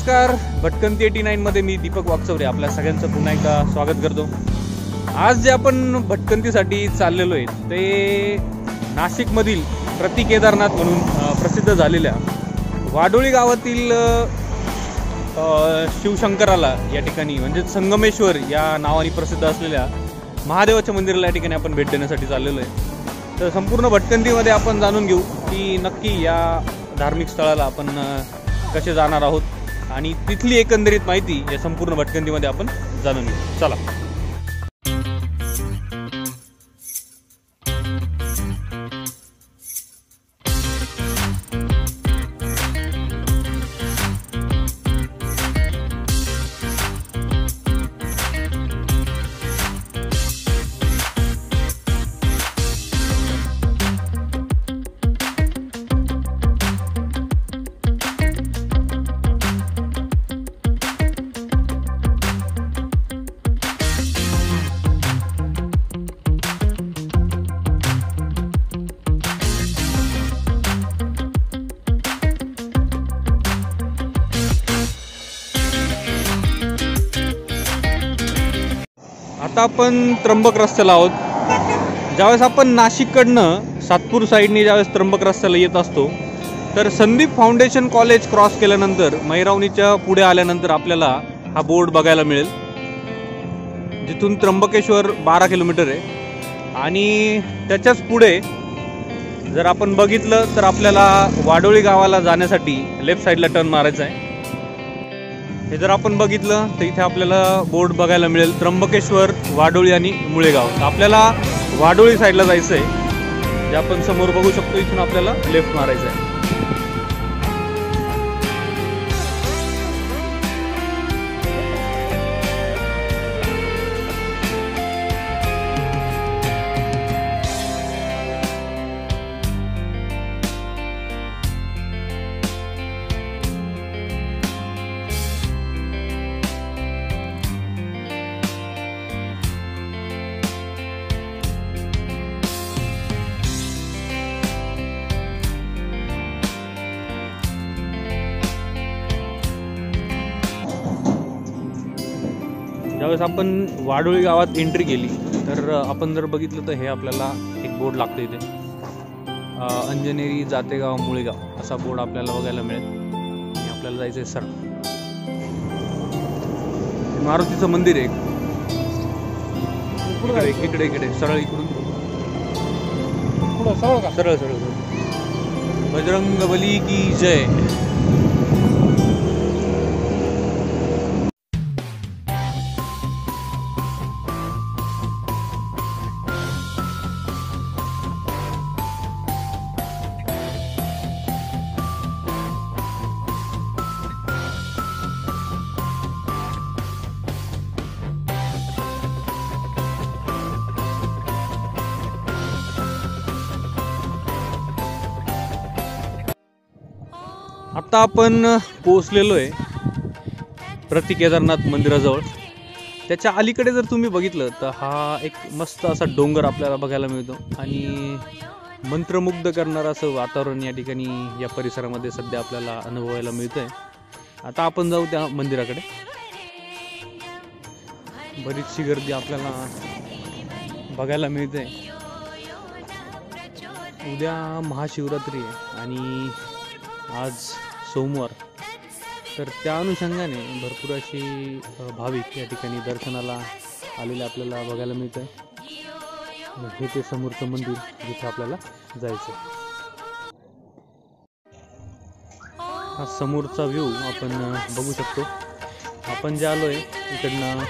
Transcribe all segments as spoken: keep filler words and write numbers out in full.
नमस्कार, भटकंती eighty nine मध्ये मी दीपक वाकचौरे आपल्या सगळ्यांचं पुन्हा एकदा स्वागत करतो। आज जे आपण भटकंतीसाठी चाललेलो आहे ते नाशिकमधील प्रति केदारनाथ म्हणून प्रसिद्ध झालेल्या वाडोळी गावातील शिवशंकराला या ठिकाणी म्हणजे संगमेश्वर या नावाने प्रसिद्ध असलेल्या महादेवाच्या मंदिराला या ठिकाणी आपण भेट देण्यासाठी चाललेलो आहे। तर संपूर्ण भटकंतीमध्ये आपण जाणून घेऊ की नक्की या धार्मिक स्थळाला आपण कसे जाणार आहोत आणि तिथली एकंदरीत माहिती या संपूर्ण भटकंतीमध्ये आपण जाणून घेऊ। चला। आता आपण त्र्यंबक रस्त्याला आहोत। ज्यावेळेस आपण नाशिककडनं सातपूर साईडने ज्यावेळेस त्र्यंबक रस्त्याला येत असतो तर संदीप फाउंडेशन कॉलेज क्रॉस केल्यानंतर मैरावणीच्या पुढे आल्यानंतर आपल्याला हा बोर्ड बघायला मिळेल, जिथून त्र्यंबकेश्वर बारा किलोमीटर आहे आणि त्याच्याच पुढे जर आपण बघितलं तर आपल्याला वाडोळी गावाला जाण्यासाठी लेफ्ट साईडला टर्न मारायचा आहे। हे जर आपण बघितलं तर इथे आपल्याला बोर्ड बघायला मिळेल त्र्यंबकेश्वर, वाडोळी आणि मुळेगाव। तर आपल्याला वाडोळी साईडला जायचं आहे, जे आपण समोर बघू शकतो। इथून आपल्याला लेफ्ट मारायचं आहे। ज्यावेळेस आपण वाडोळी गावात एंट्री केली तर आपण जर बघितलं तर हे आपल्याला एक बोर्ड लागतो इथे, अंजनेरी जातेगाव मुळेगाव असा बोर्ड आपल्याला बघायला मिळेल। आणि आपल्याला जायचं आहे सर मारुतीचं मंदिर आहे इकडे इकडे इकडे सरळ इकडून सरळ सरळ बजरंगबली की जय। आता आपण पोहोचलेलो आहे प्रति केदारनाथ मंदिराजवळ। त्याच्या अलीकडे जर तुम्ही बघितलं तर हा एक मस्त असा डोंगर आपल्याला बघायला मिळतो आणि मंत्रमुग्ध करणारं असं वातावरण या ठिकाणी या परिसरामध्ये सध्या आपल्याला अनुभवायला मिळतंय। आता आपण जाऊ त्या मंदिराकडे। बरीचशी गर्दी आपल्याला बघायला मिळते। उद्या महाशिवरात्री आहे आणि आज सोमवार, तर त्या अनुषंगाने भरपूर अशी भाविक या ठिकाणी दर्शनाला आलेले आपल्याला बघायला मिळतं। हे ते समोरचं मंदिर जिथे आपल्याला जायचं। हा समोरचा व्ह्यू आपण बघू शकतो। आपण जे आलोय इकडनं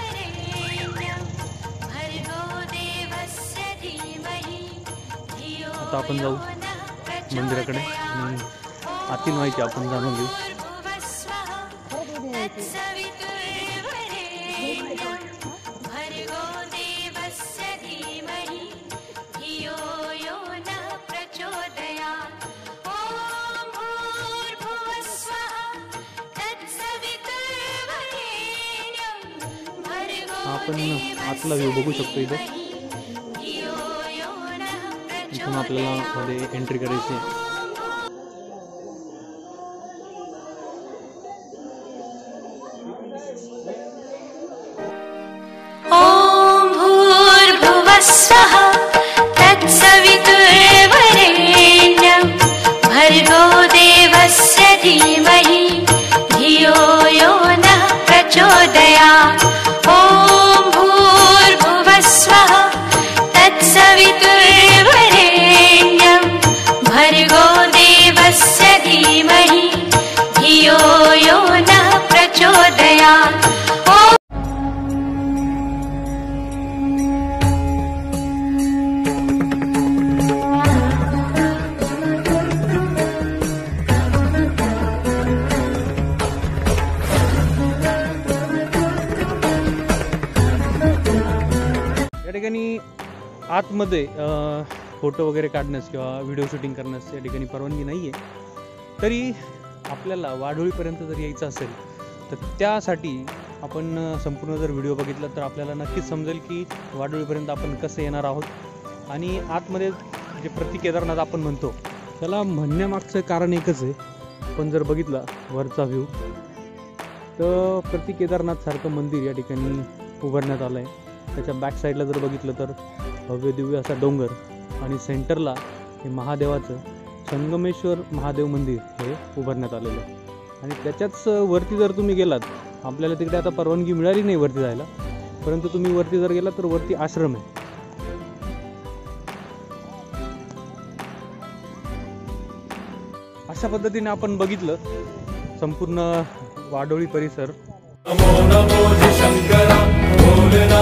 आता आपण जाऊ मंदिराकडे आणि आतील माहिती आपण जाणून घेऊ। आपण आतला व्ह्यू बघू शकतो इथे। इथून आपल्याला मध्ये एंट्री करायची आहे। धीमहि धियो यो नः प्रचोदयात्। ॐ भूर्भुवः स्वः तत्सवितुर्वरेण्यं भर्गो देवस्य धीमहि धियो यो नः प्रचोदयात्। या ठिकाणी आतमध्ये फोटो वगैरे काढण्यास किंवा व्हिडिओ शूटिंग करण्यास या ठिकाणी परवानगी नाही आहे. तरी आपल्याला वाढोळीपर्यंत जर यायचं असेल तर त्यासाठी आपण संपूर्ण जर व्हिडिओ बघितला तर आपल्याला नक्कीच समजेल की वाढोळीपर्यंत आपण कसं येणार आहोत. आणि आतमध्ये जे प्रति केदारनाथ आपण म्हणतो त्याला म्हणण्यामागचं कारण एकच आहे. आपण जर बघितला वरचा व्ह्यू तर प्रति केदारनाथसारखं मंदिर या ठिकाणी उभारण्यात आलं आहे. त्याच्या बॅक साईडला जर बघितलं तर भव्य दिव्य असा डोंगर आणि सेंटरला हे महादेवाचं संगमेश्वर महादेव मंदिर हे उभारण्यात आलेलं आहे. आणि त्याच्याच वरती जर तुम्ही गेलात, आपल्याला तिकडे आता परवानगी मिळाली नाही वरती जायला, परंतु तुम्ही वरती जर गेलात तर वरती आश्रम आहे. अशा पद्धतीने आपण बघितलं संपूर्ण वाडोळी परिसर. नमो नमो शंकरा भोलेनाथ.